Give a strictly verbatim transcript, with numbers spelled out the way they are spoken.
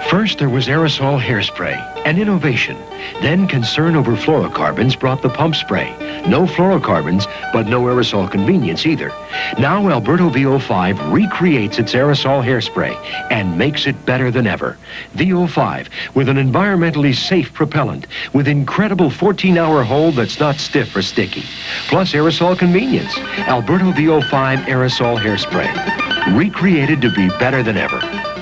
First, there was aerosol hairspray, an innovation. Then concern over fluorocarbons brought the pump spray. No fluorocarbons, but no aerosol convenience either. Now Alberto V O five recreates its aerosol hairspray and makes it better than ever. V O five, with an environmentally safe propellant, with incredible fourteen hour hold that's not stiff or sticky. Plus aerosol convenience. Alberto V O five aerosol hairspray. Recreated to be better than ever.